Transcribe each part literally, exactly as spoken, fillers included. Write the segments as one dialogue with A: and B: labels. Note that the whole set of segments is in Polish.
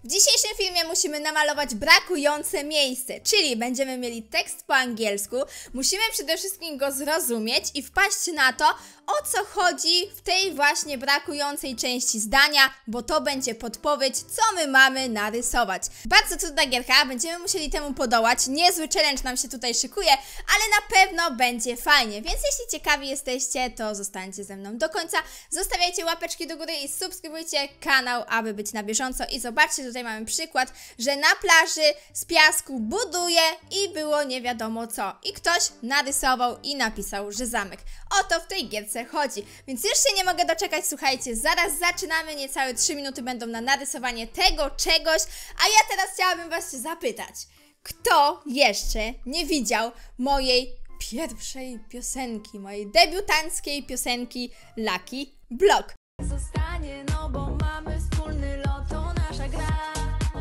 A: W dzisiejszym filmie musimy namalować brakujące miejsce, czyli będziemy mieli tekst po angielsku, musimy przede wszystkim go zrozumieć i wpaść na to, o co chodzi w tej właśnie brakującej części zdania, bo to będzie podpowiedź, co my mamy narysować. Bardzo trudna gierka, będziemy musieli temu podołać, niezły challenge nam się tutaj szykuje, ale na pewno będzie fajnie, więc jeśli ciekawi jesteście, to zostańcie ze mną do końca, zostawiajcie łapeczki do góry i subskrybujcie kanał, aby być na bieżąco i zobaczcie, tutaj mamy przykład, że na plaży z piasku buduje i było nie wiadomo co. I ktoś narysował i napisał, że zamek. O to w tej gierce chodzi. Więc już się nie mogę doczekać, słuchajcie, zaraz zaczynamy, niecałe trzy minuty będą na narysowanie tego czegoś, a ja teraz chciałabym was zapytać, kto jeszcze nie widział mojej pierwszej piosenki, mojej debiutanckiej piosenki Lucky Block?
B: Zostanie, no bo mamy wspólny lot, to nasza gra,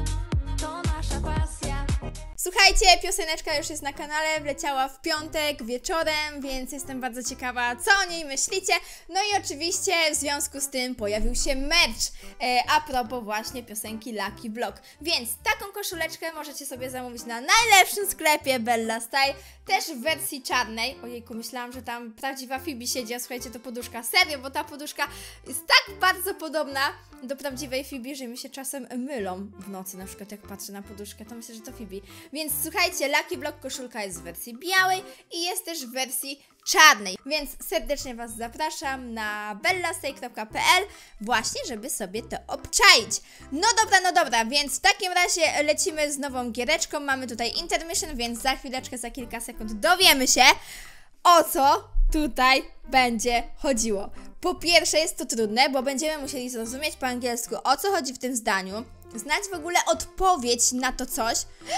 B: to nasza pasja.
A: Słuchajcie, pioseneczka już jest na kanale, wleciała w piątek wieczorem, więc jestem bardzo ciekawa, co o niej myślicie. No i oczywiście w związku z tym pojawił się merch e, a propos właśnie piosenki Lucky Block. Więc taką koszuleczkę możecie sobie zamówić na najlepszym sklepie Bella Style, też w wersji czarnej. Ojejku, myślałam, że tam prawdziwa Phoebe siedzi, a słuchajcie, to poduszka. Serio, bo ta poduszka jest tak bardzo podobna do prawdziwej Phoebe, że mi się czasem mylą w nocy, na przykład jak patrzę na poduszkę, to myślę, że to Phoebe. Więc słuchajcie, Lucky Block koszulka jest w wersji białej i jest też w wersji czarnej, więc serdecznie was zapraszam na bellastyle kropka p l właśnie, żeby sobie to obczaić. No dobra, no dobra, więc w takim razie lecimy z nową giereczką, mamy tutaj intermission, więc za chwileczkę, za kilka sekund dowiemy się, o co tutaj będzie chodziło. Po pierwsze jest to trudne, bo będziemy musieli zrozumieć po angielsku, o co chodzi w tym zdaniu, znać w ogóle odpowiedź na to coś.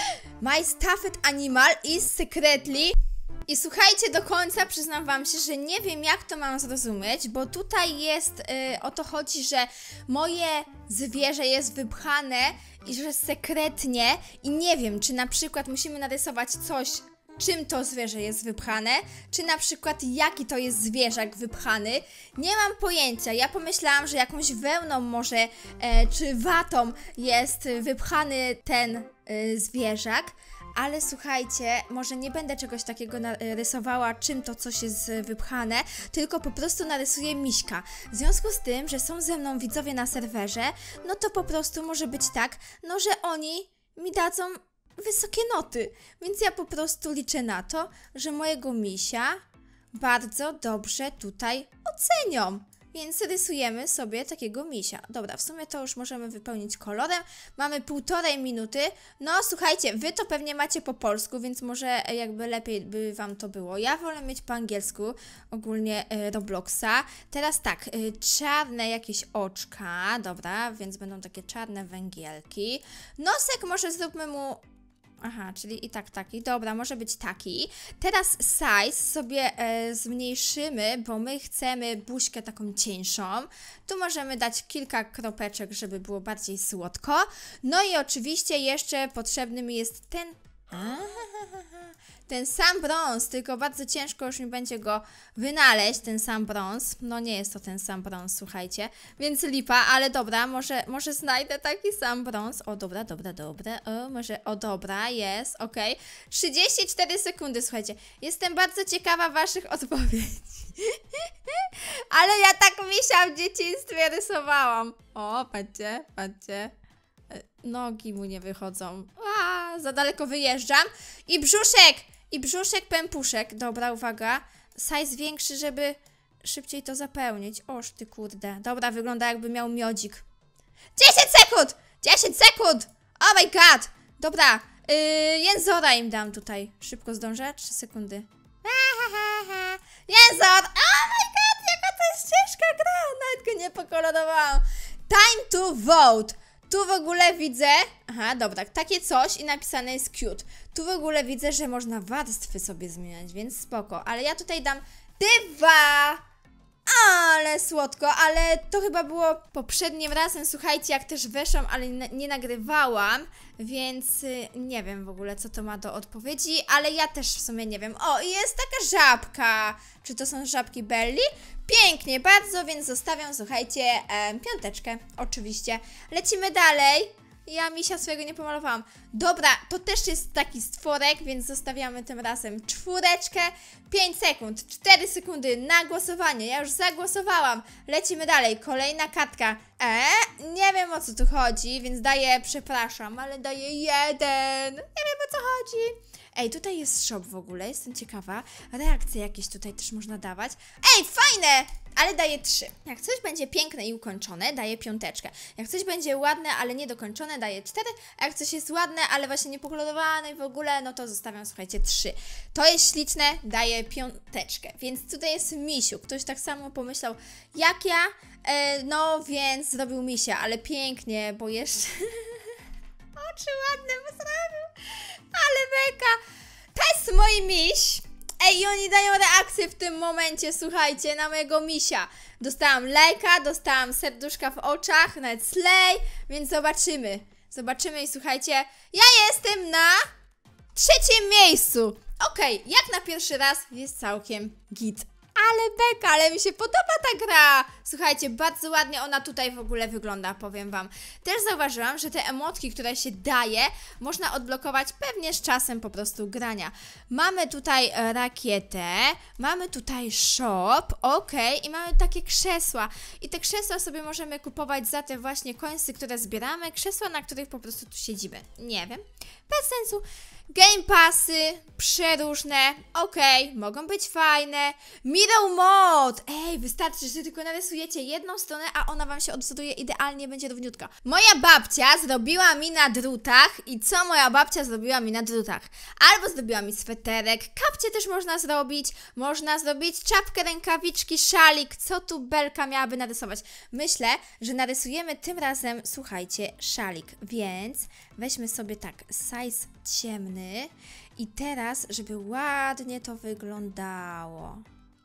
A: My stuffed animal is secretly... I słuchajcie do końca, przyznam wam się, że nie wiem, jak to mam zrozumieć, bo tutaj jest, yy, o to chodzi, że moje zwierzę jest wypchane i że sekretnie i nie wiem, czy na przykład musimy narysować coś, czym to zwierzę jest wypchane, czy na przykład jaki to jest zwierzak wypchany. Nie mam pojęcia, ja pomyślałam, że jakąś wełną może, e, czy watą jest wypchany ten e, zwierzak, ale słuchajcie, może nie będę czegoś takiego narysowała, czym to coś jest wypchane, tylko po prostu narysuję miśka. W związku z tym, że są ze mną widzowie na serwerze, no to po prostu może być tak, no że oni mi dadzą wysokie noty, więc ja po prostu liczę na to, że mojego misia bardzo dobrze tutaj ocenią. Więc rysujemy sobie takiego misia. Dobra, w sumie to już możemy wypełnić kolorem. Mamy półtorej minuty. No słuchajcie, wy to pewnie macie po polsku, więc może jakby lepiej by wam to było. Ja wolę mieć po angielsku ogólnie y, Robloxa. Teraz tak, y, czarne jakieś oczka. Dobra, więc będą takie czarne węgielki. Nosek może zróbmy mu... Aha, czyli i tak taki. Dobra, może być taki. Teraz size sobie e, zmniejszymy, bo my chcemy buźkę taką cieńszą. Tu możemy dać kilka kropeczek, żeby było bardziej słodko. No i oczywiście jeszcze potrzebny mi jest ten... Ten sam brąz, tylko bardzo ciężko już mi będzie go wynaleźć, ten sam brąz. No nie jest to ten sam brąz, słuchajcie, więc lipa, ale dobra, może, może znajdę taki sam brąz. O, dobra, dobra, dobra, o, może, o, dobra, jest, okej. Okay. trzydzieści cztery sekundy, słuchajcie, jestem bardzo ciekawa waszych odpowiedzi. Ale ja tak misia w dzieciństwie rysowałam. O, patrzcie, patrzcie. Nogi mu nie wychodzą. A, za daleko wyjeżdżam. I brzuszek! I brzuszek, pępuszek. Dobra, uwaga. Size większy, żeby szybciej to zapełnić. Oż ty kurde. Dobra, wygląda jakby miał miodzik. dziesięć sekund! dziesięć sekund! Oh my god! Dobra. Yy, jęzora im dam tutaj. Szybko zdążę? trzy sekundy. Jęzor! Oh my god! Jaka to jest ciężka gra! Nawet go nie pokolorowałam. Time to vote. Tu w ogóle widzę, aha, dobra, takie coś i napisane jest cute. Tu w ogóle widzę, że można warstwy sobie zmieniać, więc spoko. Ale ja tutaj dam dwa. Ale słodko, ale to chyba było poprzednim razem, słuchajcie, jak też weszłam, ale nie, nie nagrywałam, więc y, nie wiem w ogóle, co to ma do odpowiedzi, ale ja też w sumie nie wiem. O, jest taka żabka. Czy to są żabki Belli? Pięknie, bardzo, więc zostawiam, słuchajcie, e, piąteczkę, oczywiście. Lecimy dalej. Ja misia swojego nie pomalowałam. Dobra, to też jest taki stworek, więc zostawiamy tym razem czwóreczkę. pięć sekund, cztery sekundy na głosowanie. Ja już zagłosowałam. Lecimy dalej. Kolejna kartka. Eee, nie wiem o co tu chodzi, więc daję, przepraszam, ale daję jeden. Nie wiem o co chodzi. Ej, tutaj jest shop w ogóle, jestem ciekawa. Reakcje jakieś tutaj też można dawać. Ej, fajne! Ale daję trzy. Jak coś będzie piękne i ukończone, daję piąteczkę. Jak coś będzie ładne, ale niedokończone, daję cztery. A jak coś jest ładne, ale właśnie niepokolorowane i w ogóle, no to zostawiam, słuchajcie, trzy. To jest śliczne, daję piąteczkę. Więc tutaj jest misiu. Ktoś tak samo pomyślał jak ja, e, no więc zrobił misia, ale pięknie, bo jeszcze... Oczy ładne mu zrobił. Ale beka. To jest mój miś. Ej, i oni dają reakcję w tym momencie, słuchajcie, na mojego misia. Dostałam lajka, dostałam serduszka w oczach, nawet slay, więc zobaczymy. Zobaczymy i słuchajcie, ja jestem na trzecim miejscu. Okej, okay, jak na pierwszy raz jest całkiem git. Ale beka, ale mi się podoba ta gra. Słuchajcie, bardzo ładnie ona tutaj w ogóle wygląda, powiem wam. Też zauważyłam, że te emotki, które się daje, można odblokować pewnie z czasem po prostu grania. Mamy tutaj e, rakietę, mamy tutaj shop, ok, i mamy takie krzesła. I te krzesła sobie możemy kupować za te właśnie końsy, które zbieramy. Krzesła, na których po prostu tu siedzimy. Nie wiem, bez sensu. Game Passy, przeróżne, okej, okay, mogą być fajne. Mirror Mode, ej, wystarczy, że tylko narysujecie jedną stronę, a ona wam się odwzoruje idealnie, będzie równiutka. Moja babcia zrobiła mi na drutach i co moja babcia zrobiła mi na drutach? Albo zrobiła mi sweterek, kapcie też można zrobić, można zrobić czapkę, rękawiczki, szalik, co tu Belka miałaby narysować? Myślę, że narysujemy tym razem, słuchajcie, szalik, więc weźmy sobie tak, size ciemny i teraz, żeby ładnie to wyglądało.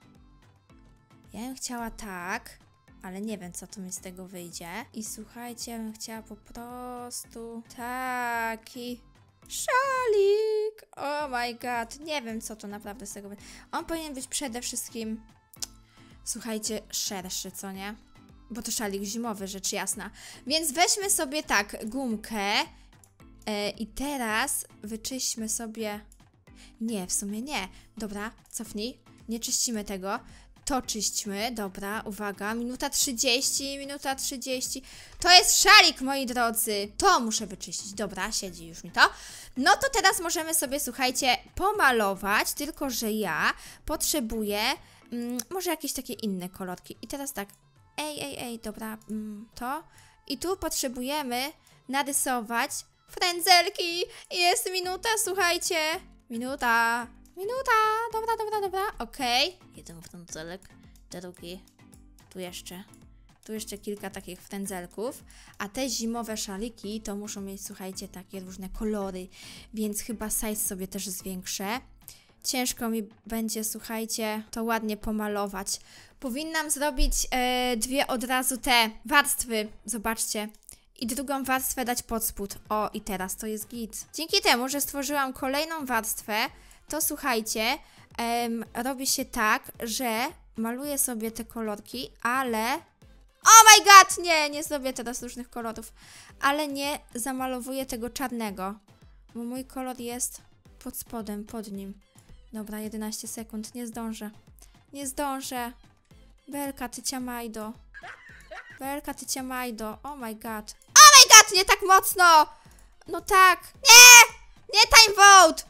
A: Ja bym chciała tak, ale nie wiem, co tu mi z tego wyjdzie. I słuchajcie, ja bym chciała po prostu taki szalik. Oh my god, nie wiem, co to naprawdę z tego będzie. On powinien być przede wszystkim, słuchajcie, szerszy, co nie? Bo to szalik zimowy, rzecz jasna. Więc weźmy sobie tak, gumkę. I teraz wyczyśćmy sobie... Nie, w sumie nie. Dobra, cofnij. Nie czyścimy tego. To czyśćmy. Dobra, uwaga. Minuta trzydzieści, minuta trzydzieści. To jest szalik, moi drodzy. To muszę wyczyścić. Dobra, siedzi już mi to. No to teraz możemy sobie, słuchajcie, pomalować. Tylko, że ja potrzebuję mm, może jakieś takie inne kolorki. I teraz tak. Ej, ej, ej, dobra. Mm, to. I tu potrzebujemy narysować frędzelki. Jest minuta, słuchajcie. Minuta. Minuta. Dobra, dobra, dobra. Okej. Okay. Jeden frędzelek. Drugi. Tu jeszcze. Tu jeszcze kilka takich frędzelków. A te zimowe szaliki to muszą mieć, słuchajcie, takie różne kolory. Więc chyba size sobie też zwiększę. Ciężko mi będzie, słuchajcie, to ładnie pomalować. Powinnam zrobić e, dwie od razu te warstwy. Zobaczcie. I drugą warstwę dać pod spód. O, i teraz to jest git. Dzięki temu, że stworzyłam kolejną warstwę, to słuchajcie, em, robi się tak, że maluję sobie te kolorki, ale... Oh my god! Nie, nie zrobię teraz różnych kolorów. Ale nie zamalowuję tego czarnego, bo mój kolor jest pod spodem, pod nim. Dobra, jedenaście sekund, nie zdążę. Nie zdążę. Belka, ty ciamajdo. Belka, ty ciamajdo. Oh my god. Oh my god, nie tak mocno! No tak. Nie! Nie time vote!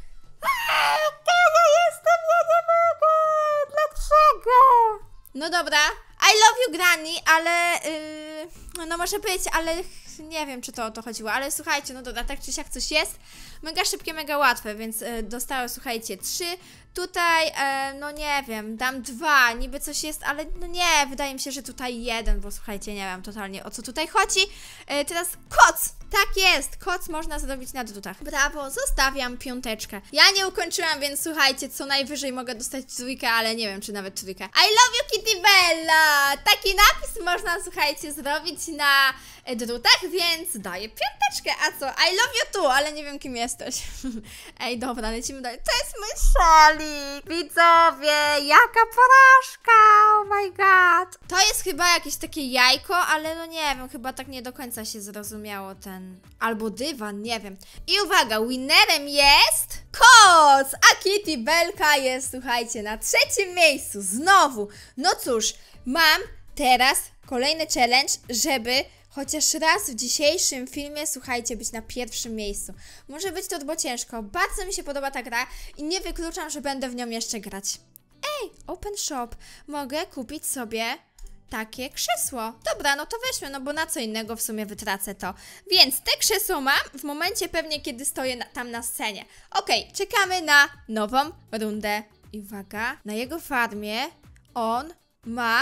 A: Ja jestem, ja nie mogę! Dlaczego? No dobra. I love you, Granny, ale... Yy, no może być, ale nie wiem, czy to o to chodziło. Ale słuchajcie, no dobra, tak czy siak coś jest. Mega szybkie, mega łatwe, więc yy, dostałem, słuchajcie, trzy. Tutaj, yy, no nie wiem, dam dwa. Niby coś jest, ale no nie, wydaje mi się, że tutaj jeden, bo słuchajcie, nie wiem totalnie, o co tutaj chodzi. Yy, teraz koc! Tak jest, koc można zrobić na drutach. Brawo, zostawiam piąteczkę. Ja nie ukończyłam, więc słuchajcie, co najwyżej mogę dostać trójkę, ale nie wiem, czy nawet trójkę. I love you, Kitty Bella! Taki napis można, słuchajcie, zrobić na e, drutach, więc daję piąteczkę. A co? I love you too, ale nie wiem kim jesteś. Ej, dobra, lecimy dalej. To jest mój szalik, widzowie, jaka porażka, oh my god. To jest chyba jakieś takie jajko, ale no nie wiem, chyba tak nie do końca się zrozumiało ten, albo dywan, nie wiem. I uwaga, winnerem jest koc, a Kitty Belka jest, słuchajcie, na trzecim miejscu, znowu. No cóż, mam teraz kolejny challenge, żeby chociaż raz w dzisiejszym filmie, słuchajcie, być na pierwszym miejscu. Może być to turbo ciężko, bardzo mi się podoba ta gra i nie wykluczam, że będę w nią jeszcze grać. Ej, open shop, mogę kupić sobie takie krzesło. Dobra, no to weźmy, no bo na co innego w sumie wytracę to. Więc te krzesło mam w momencie pewnie, kiedy stoję na, tam na scenie. Okej, okay, czekamy na nową rundę. I uwaga, na jego farmie on ma...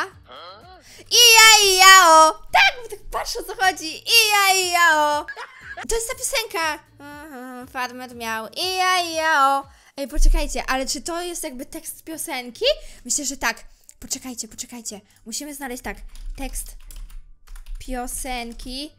A: Ija, ija, o! Tak, tak patrz o co chodzi. Ija, ija, o! To jest ta piosenka. Uh-huh, farmer miał. Ija, ija, o! Ej, poczekajcie, ale czy to jest jakby tekst piosenki? Myślę, że tak. Poczekajcie, poczekajcie. Musimy znaleźć tak. Tekst piosenki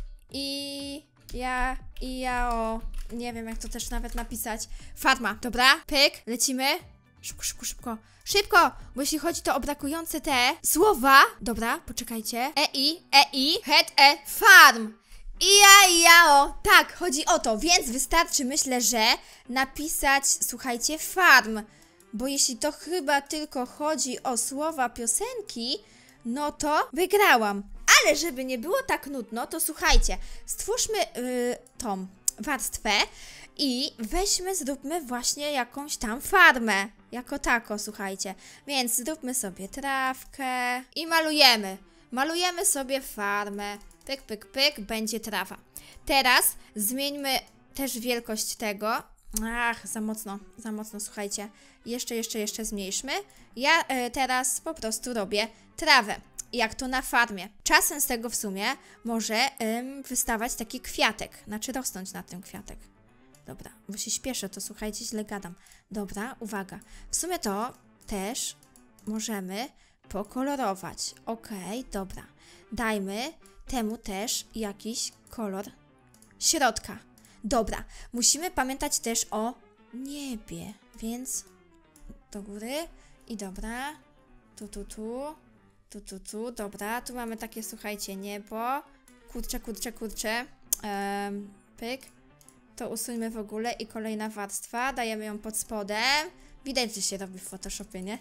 A: i ja, i ja, o. Nie wiem, jak to też nawet napisać. Farma, dobra? Pyk, lecimy. Szybko, szybko, szybko. Szybko, bo jeśli chodzi to o brakujące te słowa. Dobra, poczekajcie. E, i, e, i, het, e, farm. I ja, i ja, o. Tak, chodzi o to, więc wystarczy, myślę, że napisać, słuchajcie, farm. Bo jeśli to chyba tylko chodzi o słowa piosenki, no to wygrałam. Ale żeby nie było tak nudno, to słuchajcie, stwórzmy yy, tą warstwę i weźmy, zróbmy właśnie jakąś tam farmę. Jako tako, słuchajcie. Więc zróbmy sobie trawkę i malujemy. Malujemy sobie farmę. Pyk, pyk, pyk, będzie trawa. Teraz zmieńmy też wielkość tego. Ach, za mocno, za mocno, słuchajcie. Jeszcze, jeszcze, jeszcze zmniejszmy. Ja e, teraz po prostu robię trawę. Jak to na farmie. Czasem z tego w sumie może ym, wystawać taki kwiatek. Znaczy rosnąć na tym kwiatek. Dobra, bo się śpieszę, to słuchajcie, źle gadam. Dobra, uwaga. W sumie to też możemy pokolorować. Okej, okay, dobra. Dajmy temu też jakiś kolor środka. Dobra, musimy pamiętać też o niebie, więc do góry i dobra, tu, tu, tu, tu, tu, tu, dobra, tu mamy takie, słuchajcie, niebo, kurczę, kurczę, kurczę, um, pyk, to usuńmy w ogóle i kolejna warstwa, dajemy ją pod spodem, widać, że się robi w Photoshopie, nie?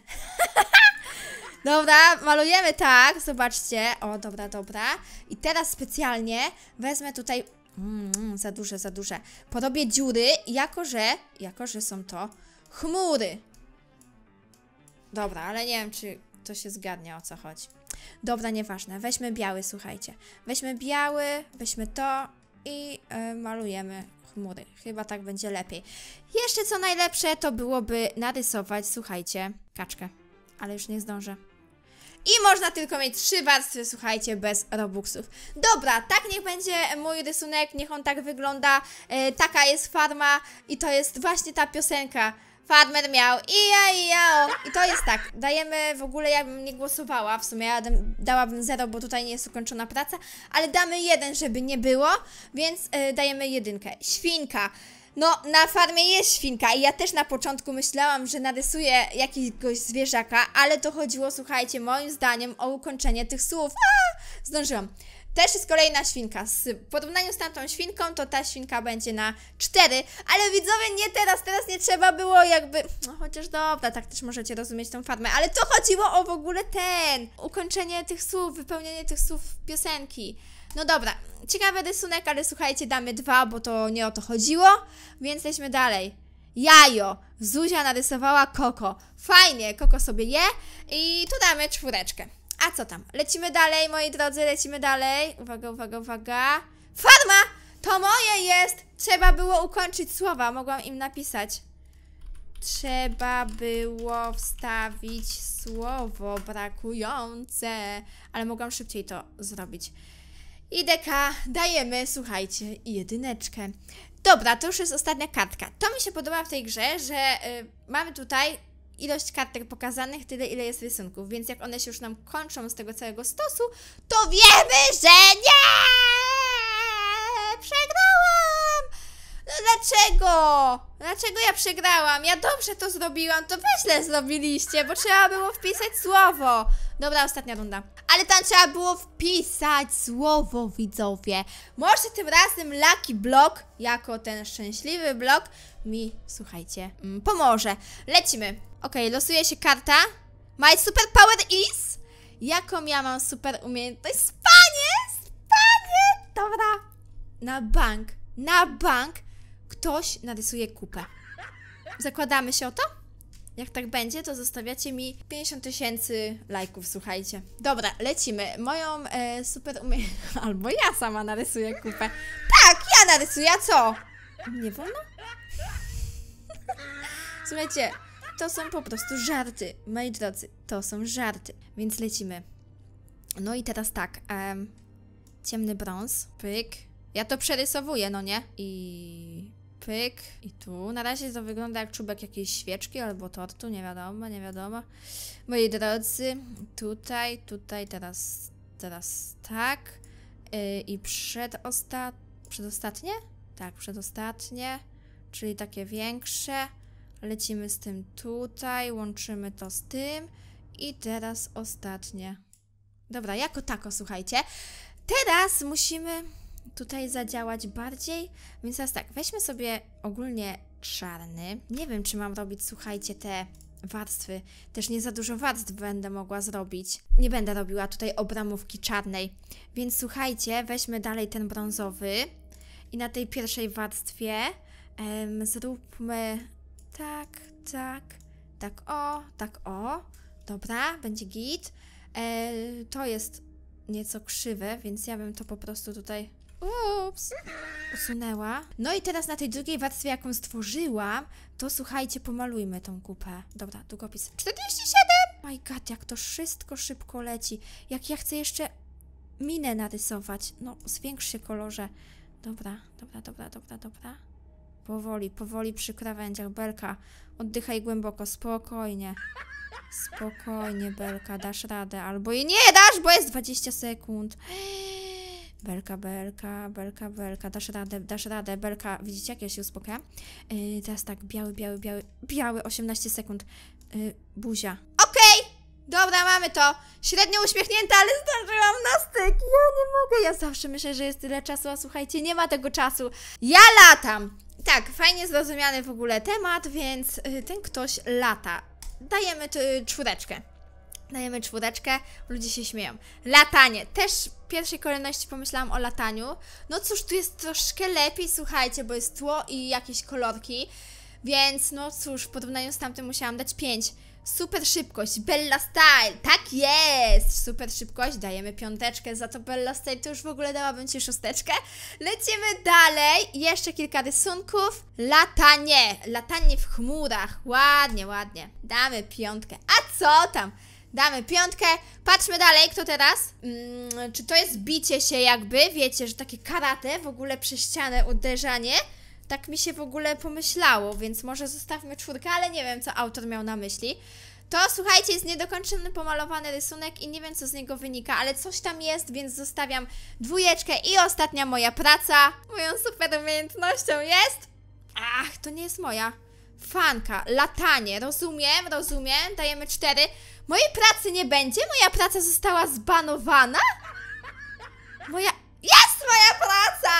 A: Dobra, malujemy tak, zobaczcie, o, dobra, dobra, i teraz specjalnie wezmę tutaj... Mm, za duże, za duże. Porobię dziury, jako że, jako że są to chmury. Dobra, ale nie wiem, czy to się zgadnie, o co chodzi. Dobra, nieważne. Weźmy biały, słuchajcie. Weźmy biały, weźmy to i yy, malujemy chmury. Chyba tak będzie lepiej. Jeszcze co najlepsze, to byłoby narysować, słuchajcie, kaczkę. Ale już nie zdążę. I można tylko mieć trzy warstwy, słuchajcie, bez robuxów. Dobra, tak niech będzie mój rysunek, niech on tak wygląda. E, taka jest farma i to jest właśnie ta piosenka. Farmer miał i ja, i ja, o. I to jest tak, dajemy w ogóle, jakbym nie głosowała, w sumie ja dałabym zero, bo tutaj nie jest ukończona praca, ale damy jeden, żeby nie było, więc e, dajemy jedynkę. Świnka. No, na farmie jest świnka i ja też na początku myślałam, że narysuję jakiegoś zwierzaka, ale to chodziło, słuchajcie, moim zdaniem o ukończenie tych słów. A, zdążyłam. Też jest kolejna świnka. W porównaniu z tamtą świnką, to ta świnka będzie na cztery, ale widzowie, nie teraz, teraz nie trzeba było jakby... No chociaż dobra, tak też możecie rozumieć tą farmę, ale to chodziło o w ogóle ten... ukończenie tych słów, wypełnienie tych słów piosenki. No dobra, ciekawy rysunek, ale słuchajcie, damy dwa, bo to nie o to chodziło, więc lećmy dalej. Jajo. Zuzia narysowała Koko. Fajnie, Koko sobie je i tu damy czwóreczkę. A co tam? Lecimy dalej, moi drodzy, lecimy dalej. Uwaga, uwaga, uwaga. Farma! To moje jest! Trzeba było ukończyć słowa, mogłam im napisać. Trzeba było wstawić słowo brakujące, ale mogłam szybciej to zrobić. I deka dajemy, słuchajcie, jedyneczkę. Dobra, to już jest ostatnia kartka. To mi się podoba w tej grze, że y, mamy tutaj ilość kartek pokazanych, tyle ile jest rysunków, więc jak one się już nam kończą z tego całego stosu, to wiemy, że nie! Dlaczego? Dlaczego ja przegrałam? Ja dobrze to zrobiłam, to wy źle zrobiliście, bo trzeba było wpisać słowo. Dobra, ostatnia runda. Ale tam trzeba było wpisać słowo, widzowie. Może tym razem Lucky Block, jako ten szczęśliwy blok, mi, słuchajcie, mm, pomoże. Lecimy. Okej, losuje się karta. My super power is... Jaką ja mam super umiejętność? Spanie! Spanie! Dobra. Na bank, na bank ktoś narysuje kupę. Zakładamy się o to? Jak tak będzie, to zostawiacie mi pięćdziesiąt tysięcy lajków, słuchajcie. Dobra, lecimy. Moją e, super umiejętność... Albo ja sama narysuję kupę. Tak, ja narysuję, a co? Nie wolno? Słuchajcie, to są po prostu żarty, moi drodzy. To są żarty, więc lecimy. No i teraz tak. Um, ciemny brąz, pyk. Ja to przerysowuję, no nie? I pyk. I tu. Na razie to wygląda jak czubek jakiejś świeczki albo tortu, nie wiadomo, nie wiadomo. Moi drodzy, tutaj, tutaj, teraz, teraz tak. Yy, I przedostat... Przedostatnie? Tak, przedostatnie. Czyli takie większe. Lecimy z tym tutaj, łączymy to z tym. I teraz ostatnie. Dobra, jako tako, słuchajcie. Teraz musimy tutaj zadziałać bardziej, więc teraz tak, weźmy sobie ogólnie czarny. Nie wiem, czy mam robić, słuchajcie, te warstwy. Też nie za dużo warstw będę mogła zrobić. Nie będę robiła tutaj obramówki czarnej. Więc słuchajcie, weźmy dalej ten brązowy i na tej pierwszej warstwie em, zróbmy tak, tak, tak o, tak o. Dobra, będzie git. E, to jest nieco krzywe, więc ja bym to po prostu tutaj ups, usunęła. No i teraz na tej drugiej warstwie, jaką stworzyłam, to słuchajcie, pomalujmy tą kupę. Dobra, długopis czterdzieści siedem! My god, jak to wszystko szybko leci. Jak ja chcę jeszcze minę narysować. No, zwiększ się kolorze. Dobra, dobra, dobra, dobra, dobra. Powoli, powoli przy krawędziach. Belka, oddychaj głęboko, spokojnie. Spokojnie, Belka, dasz radę. Albo i nie dasz, bo jest dwadzieścia sekund. Belka, Belka, Belka, Belka, dasz radę, dasz radę, Belka. Widzicie, jak ja się uspokajam? Yy, teraz tak, biały, biały, biały, biały, osiemnaście sekund. Yy, buzia. Okej! Okay. Dobra, mamy to. Średnio uśmiechnięta, ale zdążyłam na styk. Ja nie mogę. Ja zawsze myślę, że jest tyle czasu, a słuchajcie, nie ma tego czasu. Ja latam. Tak, fajnie zrozumiany w ogóle temat, więc yy, ten ktoś lata. Dajemy tu czwóreczkę. Dajemy czwóreczkę, ludzie się śmieją. Latanie. Też w pierwszej kolejności pomyślałam o lataniu. No cóż, tu jest troszkę lepiej, słuchajcie, bo jest tło i jakieś kolorki. Więc no cóż, w porównaniu z tamtym musiałam dać pięć. Super szybkość, Bella Style, tak jest! Super szybkość, dajemy piąteczkę, za to Bella Style to już w ogóle dałabym Ci szósteczkę. Lecimy dalej, jeszcze kilka rysunków. Latanie, latanie w chmurach, ładnie, ładnie. Damy piątkę, a co tam? Damy piątkę, patrzmy dalej, kto teraz? Hmm, czy to jest bicie się jakby, wiecie, że takie karate, w ogóle przez ścianę uderzanie? Tak mi się w ogóle pomyślało, więc może zostawmy czwórkę, ale nie wiem, co autor miał na myśli. To, słuchajcie, jest niedokończony, pomalowany rysunek i nie wiem, co z niego wynika, ale coś tam jest, więc zostawiam dwójeczkę. I ostatnia moja praca, moją super umiejętnością jest... Ach, to nie jest moja. Fanka, latanie, rozumiem, rozumiem, dajemy cztery. Mojej pracy nie będzie? Moja praca została zbanowana? Moja... Jest moja praca!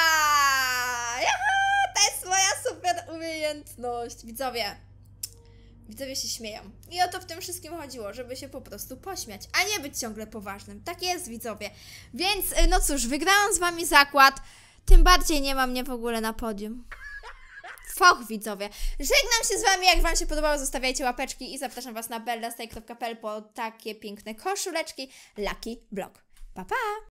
A: Juhu, to jest moja super umiejętność. Widzowie, widzowie się śmieją. I o to w tym wszystkim chodziło, żeby się po prostu pośmiać, a nie być ciągle poważnym. Tak jest, widzowie. Więc, no cóż, wygrałam z wami zakład. Tym bardziej nie ma mnie w ogóle na podium. Foch, widzowie. Żegnam się z wami, jak wam się podobało, zostawiajcie łapeczki i zapraszam was na bellastyle kropka p l po takie piękne koszuleczki Lucky Block. Pa, pa!